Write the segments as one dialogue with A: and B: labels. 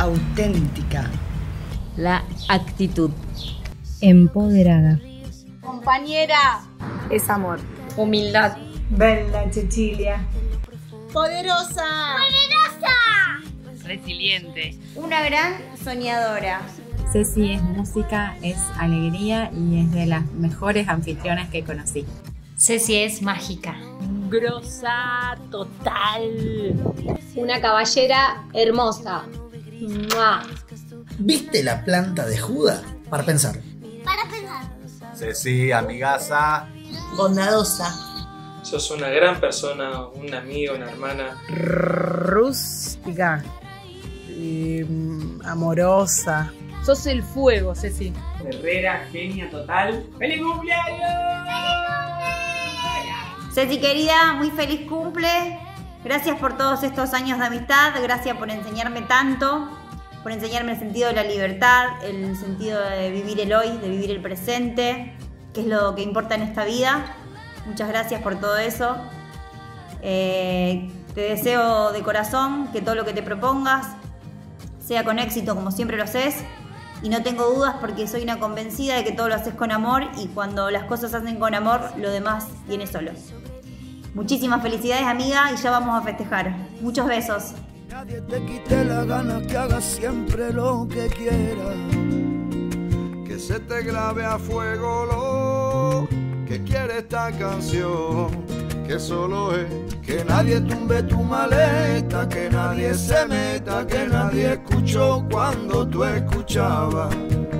A: auténtica.
B: La actitud.
C: Empoderada.
D: Compañera.
E: Es amor.
D: Humildad.
F: Bella Cecilia.
G: Poderosa.
H: Poderosa.
I: Resiliente.
J: Una gran soñadora.
C: Ceci es música, es alegría y es de las mejores anfitrionas que conocí.
K: Ceci es mágica.
B: Grosa total.
D: Una caballera hermosa. ¡Mua!
L: ¿Viste la planta de Judas? Para pensar.
G: Para pensar.
M: Ceci, amigaza.
E: Bondadosa.
N: Sos una gran persona, una amiga, una hermana.
F: Rústica. Amorosa.
B: Sos el fuego, Ceci.
I: Guerrera, genia total. ¡Feliz cumpleaños!
J: Ceci querida, muy feliz cumple. Gracias por todos estos años de amistad. Gracias por enseñarme tanto. Por enseñarme el sentido de la libertad, el sentido de vivir el hoy, de vivir el presente, que es lo que importa en esta vida. Muchas gracias por todo eso. Te deseo de corazón que todo lo que te propongas sea con éxito, como siempre lo haces. Y no tengo dudas porque soy una convencida de que todo lo haces con amor y cuando las cosas se hacen con amor, lo demás viene solo. Muchísimas felicidades, amiga, y ya vamos a festejar. Muchos besos.
O: Nadie te quite la gana, que hagas siempre lo que quieras. Que se te grabe a fuego lo que quiere esta canción. Que solo es que nadie tumbe tu maleta, que nadie se meta, que nadie escuchó cuando tú escuchabas.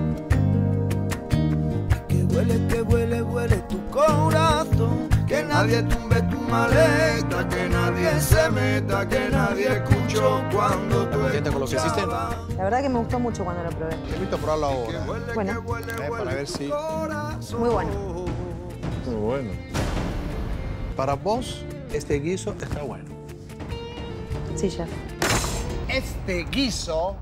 O: Que huele tu corazón, que nadie tumbe tu maleta, que nadie se meta, que nadie escuchó cuando tú escuchabas.
M: ¿Con lo que hiciste?
E: La verdad que me gustó mucho cuando lo probé.
M: Te invito a probarlo ahora.
E: Bueno.
M: Para ver si...
E: Muy bueno.
M: Muy bueno. Para vos, este guiso está bueno.
E: Sí, chef.
L: Este guiso...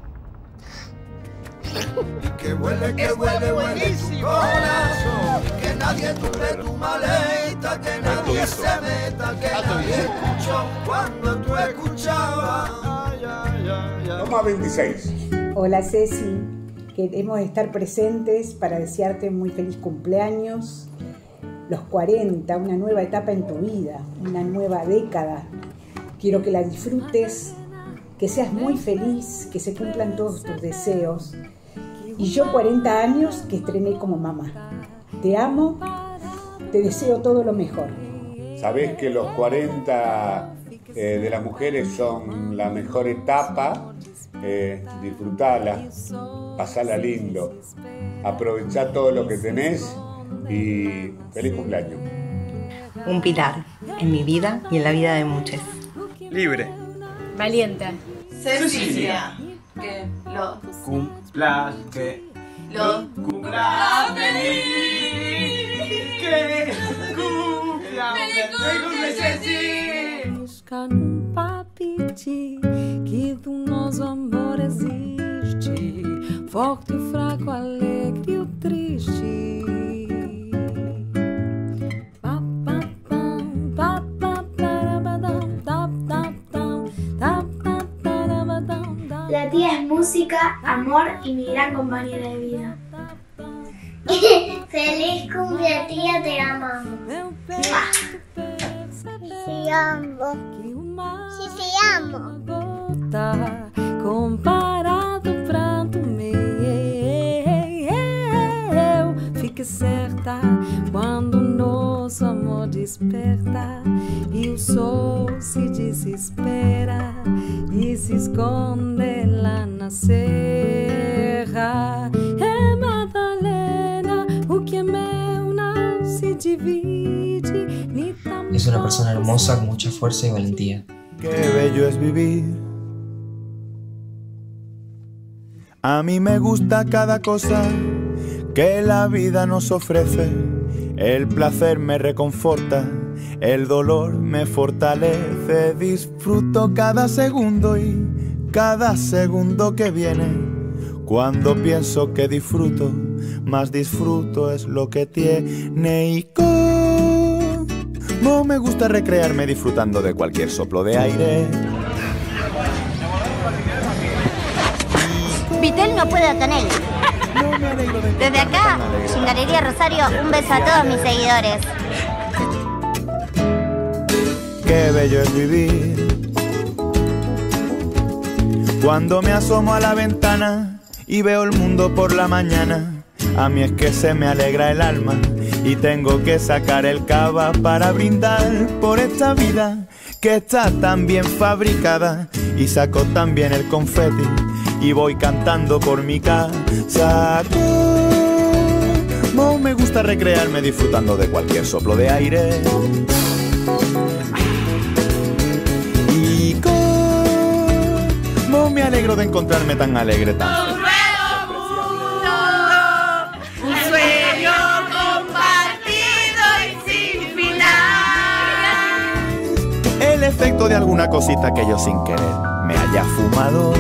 O: Que huele tu corazón, que nadie tumbe tu maleta, que nadie se meta, que nadie escuchó cuando tú escuchabas.
M: Toma 26.
F: Hola Ceci, queremos estar presentes para desearte un muy feliz cumpleaños. Los 40, una nueva etapa en tu vida, una nueva década. Quiero que la disfrutes, que seas muy feliz, que se cumplan todos tus deseos. Y yo 40 años que estrené como mamá. Te amo, te deseo todo lo mejor.
M: Sabés que los 40 de las mujeres son la mejor etapa. Disfrutala, pasala lindo, aprovechá todo lo que tenés y feliz cumpleaños.
E: Un pilar en mi vida y en la vida de muchos.
M: Libre.
D: Valiente.
G: Cecilia.
D: Que lo
I: Cumplas, que
G: lo
I: cumplas feliz. Que cumplas feliz, Ceci.
P: Busca num papiti que do nosso amor existe, forte e fraco, alegre e o triste.
G: La tía es música, amor y mi gran compañera de vida. Feliz cumple, tía, te amamos. Te amo. Sí, te amo.
P: Comparado pranto meu, fique certa quando nosso amor desperta e o sol se desespera e se esconde lá na serra. É Madalena, o que é meu não se divide.
Q: Es una persona hermosa con mucha fuerza y valentía.
O: Qué bello es vivir. A mí me gusta cada cosa que la vida nos ofrece. El placer me reconforta, el dolor me fortalece. Disfruto cada segundo y cada segundo que viene. Cuando pienso que disfruto, más disfruto es lo que tiene. Y como me gusta recrearme disfrutando de cualquier soplo de aire.
H: Chitel no puede con él. Desde acá, en Galería Rosario, un beso a todos mis seguidores.
O: Qué bello es vivir. Cuando me asomo a la ventana y veo el mundo por la mañana, a mí es que se me alegra el alma y tengo que sacar el cava para brindar por esta vida que está tan bien fabricada. Y saco también el confeti y voy cantando por mi casa. Como me gusta recrearme disfrutando de cualquier soplo de aire. Y como me alegro de encontrarme tan alegre, tan feliz.
A: Un sueño compartido y sin final.
O: El efecto de alguna cosita que yo sin querer me haya fumado.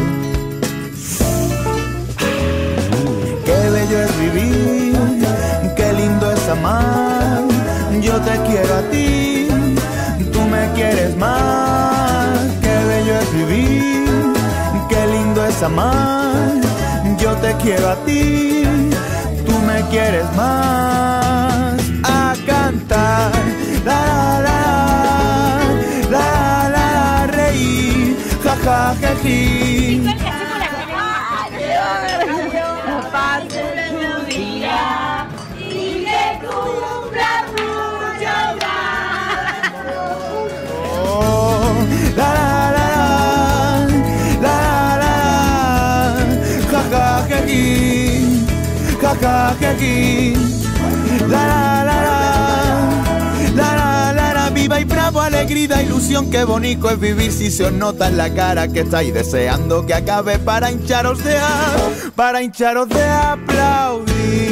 O: Qué bello es vivir, qué lindo es amar. Yo te quiero a ti, tú me quieres más. Qué bello es vivir, qué lindo es amar. Yo te quiero a ti, tú me quieres más. A cantar, la la la la la, reír, ja ja ja ji.
A: Parte de tu día y que cumpla mucho más.
O: Oh, la la la la la, ja ja ja ji, ja ja ja ji. La la la la la la la, viva y bravo, alegría, ilusión, qué bonito es vivir si se os nota en la cara que estáis deseando que acabe para hincharos de aplaudir.